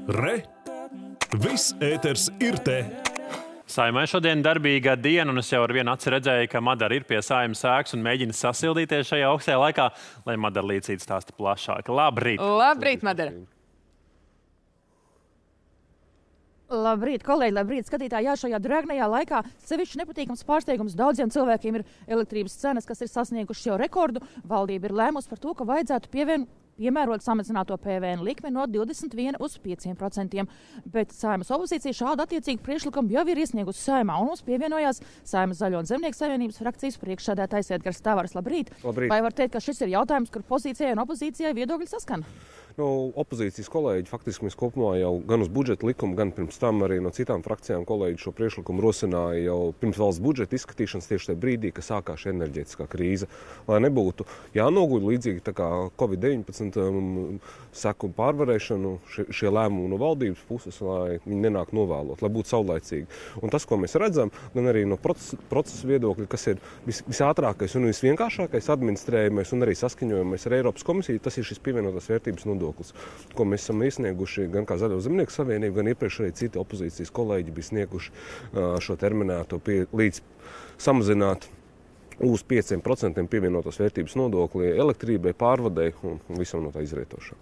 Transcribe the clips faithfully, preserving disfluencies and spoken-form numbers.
Re! Viss ēters ir te! Saimai šodien darbīga diena, un es jau ar vienu aci redzēju, ka Madara ir pie Saimas ēkas un mēģina sasildīties šajā augstajā laikā, lai Madara līdzīga stāsta plašāk. Labrīt! Labrīt, Madara! Labrīt, kolēģi, labrīt, skatītāji. Jā, šajā dragnajā laikā sevišķi nepatīkams pārsteigums daudziem cilvēkiem ir elektrības cenas, kas ir sasniegušas jau rekordu. Valdība ir lēmusi par to, ka vajadzētu pievien, piemērot samazināto P V N likmi no divdesmit viena uz pieciem procentiem. Bet Saimas opozīcija šādu attiecīgu priekšlikumu jau ir iesniegusi Saimā, un mums pievienojās Saimas Zaļo un Zemnieku savienības frakcijas priekšsēdētājs Edgars Tavares. Labrīt! Labrīt! Vai var teikt, ka šis ir jautājums, kur pozīcijai un opozīcijai viedokļi saskan? Nu, opozīcijas kolēģi faktiski mēs kopumā jau gan uz budžeta likumu, gan pirms tam arī no citām frakcijām kolēģi šo priekšlikumu rosināja jau pirms valsts budžeta izskatīšanas tieši tajā brīdī, kad sākās šī enerģētiskā krīze. Lai nebūtu jānoguļ līdzīgi tā kā Covid deviņpadsmit um, seku pārvarēšanu šie, šie lēmumi no valdības puses, lai viņi nenāk novēlot, lai būtu saulaicīgi. Un tas, ko mēs redzam, gan arī no procesa, procesa viedokļa, kas ir vis, visātrākais un visvienkāršākais administrējumais un arī saskaņojumais ar Eiropas komisiju, tas ir šis pievienotās vērtības nodoklis, ko mēs esam iesnieguši gan kā Zaļo Zemnieku savienību, gan iepriekš arī citi opozīcijas kolēģi bija snieguši šo terminēto pie, līdz samazināt uz pieciem procentiem pievienotās vērtības nodokli elektrībai, pārvadei un visam no tā izrietošā.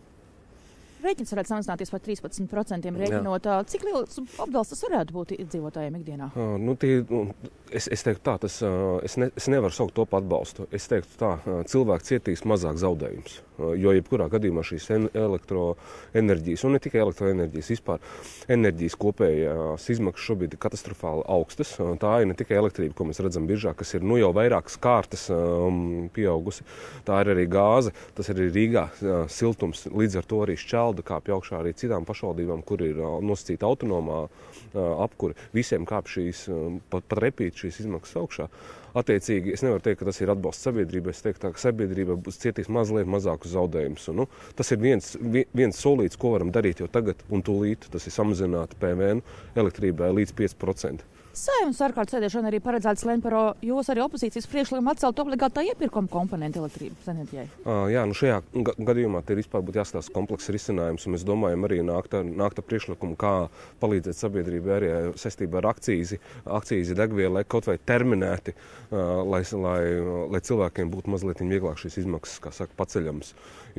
Rēķins varētu samazināties par trīspadsmit procentiem rēķinot. Jā. Cik liels apdals tas varētu būt iedzīvotājiem ikdienā? Uh, nu, tie, es, es teiktu tā, tas, uh, es, ne, es nevaru saukt to par atbalstu. Es teiktu tā, uh, cilvēki cietīs mazāk zaudējums. Uh, jo jebkurā gadījumā šīs elektroenerģijas, un ne tikai elektroenerģijas, vispār enerģijas kopējās izmaksas šobrīd ir katastrofāli augstas. Uh, tā ir ne tikai elektrība, ko mēs redzam biržā, kas ir nu jau vairākas kārtas um, pieaugusi. Tā ir arī gāze, tas ir arī Rīgā uh, siltums, līdz ar to arī šķelda kāpj augšā arī citām pašvaldībām, kur ir uh, nosacīta autonomā uh, apkuri. Visiem kāp šīs, uh, pat, pat repīt šīs izmaksas augšā. Attiecīgi, es nevaru teikt, ka tas ir atbalsts sabiedrībai. Es teiktu, tā, ka sabiedrība būs cietīs mazliet mazākus zaudējumus. Nu, tas ir viens, viens solīts, ko varam darīt jau tagad un tūlīt. Tas ir samazināt P V N elektrībai līdz pieci procenti. Saeimas ārkārtas sēdēšana arī paredzēts lemt par jūs arī opozīcijas priekšlikumu atcelt obligātā iepirkuma komponentu elektrības enerģijai. Uh, jā, nu šajā gadījumā te ir vispār būtu jāstāsta komplekss risinājums, un mēs domājam arī nākt ar, nākt ar priekšlikumu, kā palīdzēt sabiedrībai arī saistībā ar akcīzi, akcīzi degvielai, kaut vai terminēti, uh, lai, lai, lai cilvēkiem būtu mazliet vieglāk šīs izmaksas, kā saka, paceļams.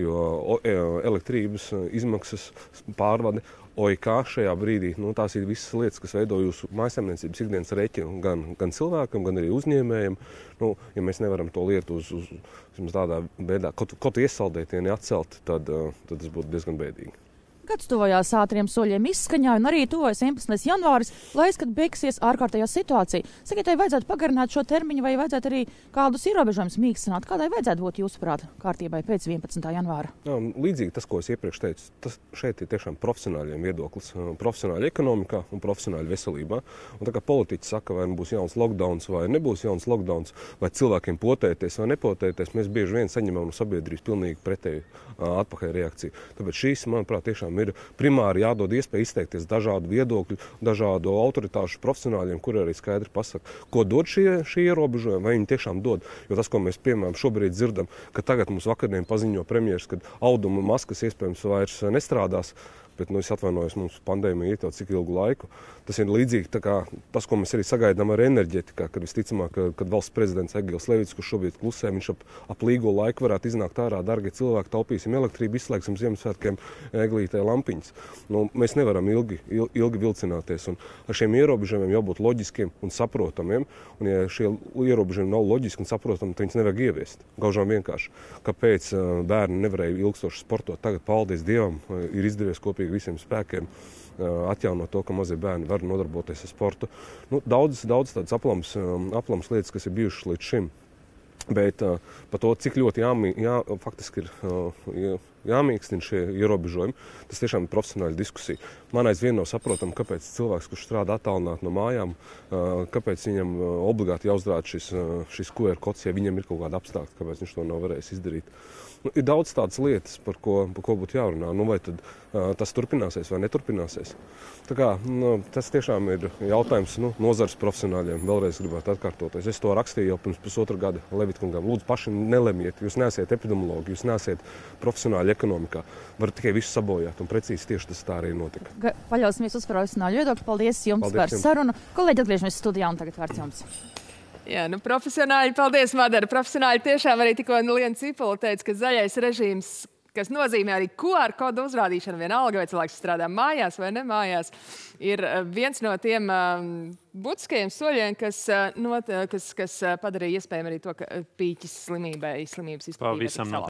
Jo elektrības izmaksas pārvade O I K šajā brīdī, nu, tās ir visas lietas, kas veido jūsu mājsaimniecības ikdienas rēķinu gan, gan cilvēkam, gan arī uzņēmējiem. Nu, ja mēs nevaram to lietu uz, uz, uz tādā veidā, kaut, kaut iesaldēt, ja neatcelt, tad, tad tas būtu diezgan bēdīgi. Gads tuvojās ātriem soļiem izskaņā, un arī tuvojas vienpadsmitais janvāris, lai kad beigsies ārkārtējā situācija. Sakiet, vai vajadzētu pagarināt šo termiņu, vai vajadzētu arī kādus ierobežojumus mīkstināt? Kādai vajadzētu būt jūsuprāt kārtībai pēc vienpadsmitā janvāra? Jā, līdzīgi tas, ko es iepriekš teicu, tas šeit ir tiešām profesionāļiem viedoklis. Profesionāļi ekonomikā un profesionāļi veselībā. Un tā kā politiķi saka, vai būs jauns lockdowns vai nebūs jauns lockdowns, vai cilvēkiem potēties vai nepotēties, mēs bieži vien saņemam no sabiedrības pilnīgi pretēju atpakaļ reakciju. Tāpēc šīs, manuprāt, tiešām ir primāri jādod iespēja izteikties dažādu viedokļu, dažādu autoritāšu profesionāļiem, kuri arī skaidri pasaka, ko dod šie, šie ierobežojumi, vai viņi tiešām dod. Jo tas, ko mēs piemēram šobrīd dzirdam, ka tagad mums vakardien paziņo premjeras, ka auduma maskas iespējams vairs nestrādās, bet, nu, es atvainojos, mums pandēmija iet jau cik ilgu laiku. Tas ir līdzīgi tā kā tas, ko mēs arī sagaidām ar enerģetikā, kad visticamāk, ka, kad valsts prezidents Egils Levits, kurš šobrīd klusē, viņš ap, ap līgo laiku varētu iznākt ārā, dargie cilvēki, taupīsim elektrību, izslēgsim Ziemassvētkiem eglītē lampiņas. Nu, mēs nevaram ilgi, il, ilgi vilcināties, un ar šiem ierobežojumiem jābūt loģiskiem un saprotamiem, un ja šie ierobežojumi nav loģiski un saprotami, tad viņus nevajag ieviest. Gaužām vienkārši. Kāpēc bērni nevarēja ilgstoši sportot? Tagad, paldies Dievam, ir izdevies kopīgi visiem spēkiem atjaunot to, ka mazie bērni var nodarboties ar sportu. Nu, daudz, daudz tādas aplams, aplams lietas, kas ir bijušas līdz šim. Bet uh, par to, cik ļoti jāmī, jā, faktiski ir uh, jā, jāmīkstina šie ierobežojumi, tas tiešām ir profesionāla diskusija. Man aizvien nav saprotama, kāpēc cilvēks, kurš strādā attālināti no mājām, uh, kāpēc viņam uh, obligāti jāuzdrāda šis, uh, šis Q R kods, ja viņam ir kaut kāda apstākļa, kāpēc viņš to nav varējis izdarīt. Nu, ir daudz tādas lietas, par ko, par ko būtu jārunā. Nu, vai tad, uh, tas turpināsies vai neturpināsies? Tā kā, nu, tas tiešām ir jautājums nu, nozares profesionāļiem. Vēlreiz gribētu atkārtoties. Es to rakstīju jau pirms pusotra gada Levitkungam. Lūdzu, paši nelemiet. Jūs neesiet epidemiologi, jūs neesiet profesionāļi ekonomikā. Varat tikai visu sabojāt. Un precīzi tieši tas tā arī notika. Ga paļausimies uz profesionāļu viedokli. Paldies jums Paldies par jums. sarunu. Kolēģi, atgriežamies studijā un tagad vārds jums. Jā, nu profesionāļi, paldies, Madara. Profesionāļi tiešām arī tikko Liena Cipula teica, ka zaļais režīms, kas nozīmē arī Q R kodu uzrādīšanu, vienalga, vai cilvēks strādā mājās vai ne mājās, ir viens no tiem um, būtiskajiem soļiem, kas, uh, not, kas, kas uh, padarīja iespējami arī to, ka pīķis slimībai, slimības izplatībai.